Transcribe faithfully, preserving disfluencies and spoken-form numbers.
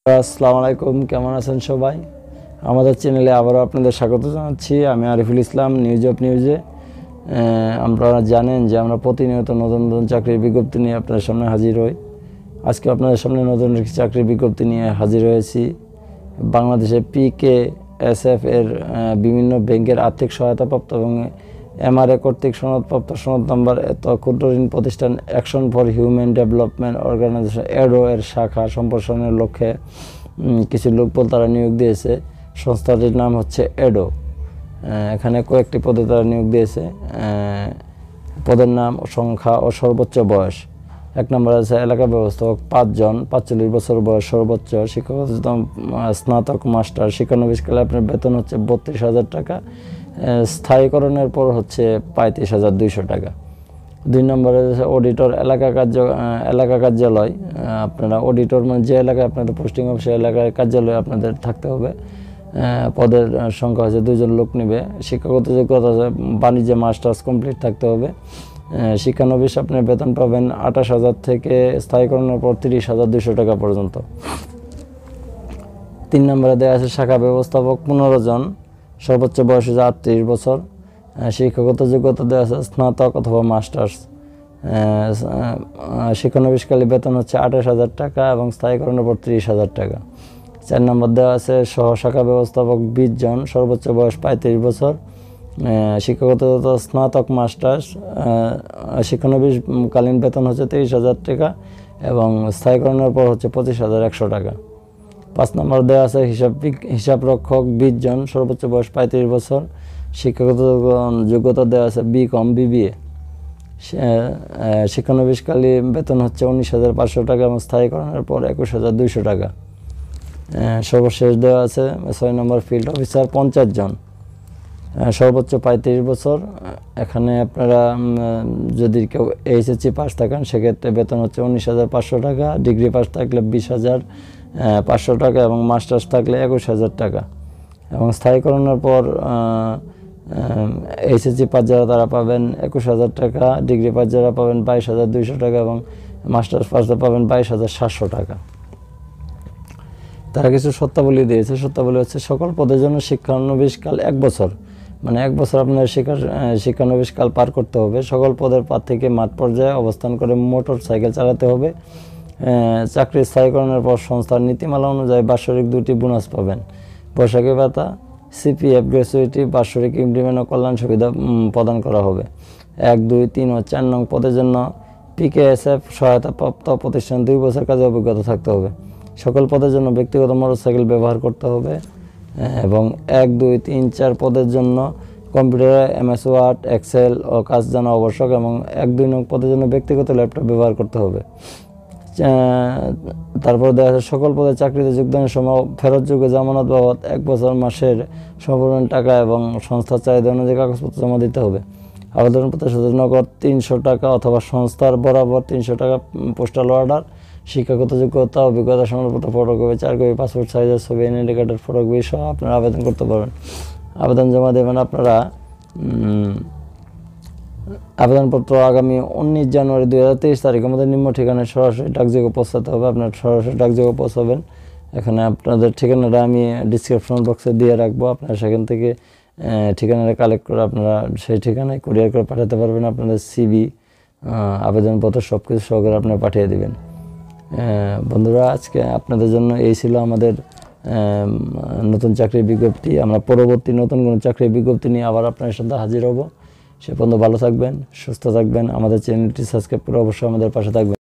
আসসালামু আলাইকুম, কেমন আছেন সবাই? আমাদের চ্যানেলে আবারও আপনাদের স্বাগত জানাচ্ছি। আমি আরিফুল ইসলাম, নিউজ অফ নিউজে। আপনারা জানেন যে আমরা প্রতিনিয়ত নতুন নতুন চাকরির বিজ্ঞপ্তি নিয়ে আপনাদের সামনে হাজির হই। আজকে আপনাদের সামনে নতুন একটি চাকরির বিজ্ঞপ্তি নিয়ে হাজির হয়েছি। বাংলাদেশে পিকে এসএফ এর বিভিন্ন ব্যাংকের আর্থিক সহায়তাপ্রাপ্ত এবং এমআরএ কর্তৃক সনদপ্রাপ্ত সনদ নাম্বার এত ক্ষুদ্র ঋণ প্রতিষ্ঠান action for human development organization এডো এর শাখা সম্প্রসারণের লক্ষ্যে কিছু লোকবল তারা নিয়োগ দিয়েছে। সংস্থাটির নাম হচ্ছে এডো। এখানে কয়েকটি পদে তারা নিয়োগ দিয়েছে। পদের নাম, সংখ্যা ও সর্বোচ্চ বয়স। এক নম্বর আছে এলাকা ব্যবস্থাপক, পাঁচজন, পাঁচচল্লিশ বছর বয়স সর্বোচ্চ, শিক্ষাগত স্নাতক মাস্টার, শিক্ষানবিশকালে আপনার বেতন হচ্ছে বত্রিশ হাজার টাকা, স্থায়ীকরণের পর হচ্ছে পঁয়ত্রিশ হাজার দুইশো টাকা। দুই নম্বরে অডিটর, এলাকা কার্য এলাকা কার্যালয়। আপনারা অডিটর মানে যে এলাকায় আপনাদের পোস্টিং হবে সেই এলাকায় কার্যালয়ে আপনাদের থাকতে হবে। পদের সংখ্যা হচ্ছে দুইজন লোক নেবে। শিক্ষাগত যোগ্যতা বাণিজ্যে মাস্টার্স কমপ্লিট থাকতে হবে। শিক্ষানবিশ আপনার বেতন পাবেন আঠাশ হাজার থেকে স্থায়ীকরণের পর তিরিশ হাজার দুইশো টাকা পর্যন্ত। তিন নম্বরে দেওয়া আছে শাখা ব্যবস্থাপক, পনেরো জন, সর্বোচ্চ বয়স হচ্ছে আটত্রিশ বছর, শিক্ষাগত যোগ্যতা দেওয়া আছে স্নাতক অথবা মাস্টার্স। শিক্ষানবিশকালী বেতন হচ্ছে আঠাশ হাজার টাকা এবং স্থায়ীকরণের পর তিরিশ হাজার টাকা। চার নম্বর দেওয়া আছে সহ শাখা ব্যবস্থাপক, বিশ জন, সর্বোচ্চ বয়স পঁয়ত্রিশ বছর, শিক্ষাগত স্নাতক মাস্টার্স, শিক্ষানবিশকালীন বেতন হচ্ছে তিরিশ হাজার টাকা এবং স্থায়ীকরণের পর হচ্ছে পঁচিশ হাজার একশো টাকা। পাঁচ নম্বর দেওয়া আছে হিসাব হিসাব রক্ষক, বিশ জন, সর্বোচ্চ বয়স পঁয়ত্রিশ বছর, শিক্ষাগত যোগ্যতা দেওয়া আছে বি কম বিবিএ, শিক্ষানবিশকালী বেতন হচ্ছে উনিশ হাজার পাঁচশো টাকা এবং স্থায়ীকরণের পর একুশ হাজার দুইশো টাকা। সর্বশেষ দেওয়া আছে ছয় নম্বর ফিল্ড অফিসার, পঞ্চাশ জন, সর্বোচ্চ পঁয়ত্রিশ বছর। এখানে আপনারা যদি কেউ এইচএসসি পাস থাকেন সেক্ষেত্রে বেতন হচ্ছে উনিশ হাজার পাঁচশো টাকা, ডিগ্রি পাস থাকলে বিশ হাজার পাঁচশো টাকা এবং মাস্টার্স থাকলে একুশ হাজার টাকা এবং স্থায়ীকরণের পর এইচএসসি পাস যারা তারা পাবেন একুশ হাজার টাকা, ডিগ্রি পাস যারা পাবেন বাইশ হাজার দুইশো টাকা এবং মাস্টার্স পাস পাবেন বাইশ হাজার সাতশো টাকা। তারা কিছু শর্তাবলী দিয়েছে। শর্তাবলী হচ্ছে সকল পদের জন্য শিক্ষানবিশকাল এক বছর, মানে এক বছর আপনার শিক্ষা শিক্ষানবিশকাল পার করতে হবে। সকল পদের প্রার্থীকে মাঠ পর্যায়ে অবস্থান করে মোটর সাইকেল চালাতে হবে। চাকরি স্থায়ীকরণের পর সংস্থার নীতিমালা অনুযায়ী বাৎসরিক দুটি বোনাস পাবেন। বৈশাখী ভাতা, সিপিএফ, গ্র্যাচুইটি, বাৎসরিক ইমপ্লিমেন্ট ও কল্যাণ সুবিধা প্রদান করা হবে। এক, দুই, তিন ও চার নং পদের জন্য পিকেএসএফ সহায়তাপ্রাপ্ত প্রতিষ্ঠান দুই বছর কাজে অভিজ্ঞতা থাকতে হবে। সকল পদের জন্য ব্যক্তিগত মোটরসাইকেল ব্যবহার করতে হবে এবং এক, দুই, তিন, চার পদের জন্য কম্পিউটারে এমএস ওয়ার্ড, এক্সেল ও কাজ জানা আবশ্যক এবং এক, দুই নং পদের জন্য ব্যক্তিগত ল্যাপটপ ব্যবহার করতে হবে। তারপর দেখা যাচ্ছে সকল পদে চাকরিতে যোগদানের সময় ফেরতযোগ্য জামানত বাবদ এক বছর মাসের সম্পূর্ণ টাকা এবং সংস্থার চাহিদা অনুযায়ী কাগজপত্র জমা দিতে হবে। আবেদনপত্রের সাথে নগদ তিনশো টাকা অথবা সংস্থার বরাবর তিনশো টাকা পোস্টাল অর্ডার। শিক্ষাগত যোগ্যতা, অভিজ্ঞতা সনদপত্র, ফটোকপি, চার কপি পাসপোর্ট সাইজের ছবি, আইডেন্টি কার্ডের ফটোকপি সহ আপনারা আবেদন করতে পারবেন। আবেদন জমা দেবেন আপনারা আবেদনপত্র আগামী উনিশ জানুয়ারি দুই হাজার তেইশ তারিখ আমাদের নিম্ন ঠিকানায় সরাসরি ডাকযোগে পৌঁছাতে হবে। আপনার সরাসরি ডাকযোগে পৌঁছাবেন। এখানে আপনাদের ঠিকানাটা আমি ডিসক্রিপশন বক্সে দিয়ে রাখবো। আপনারা সেখান থেকে ঠিকানাটা কালেক্ট করে আপনারা সেই ঠিকানায় কুরিয়ার করে পাঠাতে পারবেন। আপনাদের সিভি, আবেদনপত্র সব কিছু সহকারে আপনারা পাঠিয়ে দেবেন। বন্ধুরা, আজকে আপনাদের জন্য এই ছিল আমাদের নতুন চাকরির বিজ্ঞপ্তি। আমরা পরবর্তী নতুন কোনো চাকরির বিজ্ঞপ্তি নিয়ে আবার আপনাদের সাথে হাজির হব। সে পর্যন্ত ভালো থাকবেন, সুস্থ থাকবেন। আমাদের চ্যানেলটি সাবস্ক্রাইব করে অবশ্যই আমাদের পাশে থাকবেন।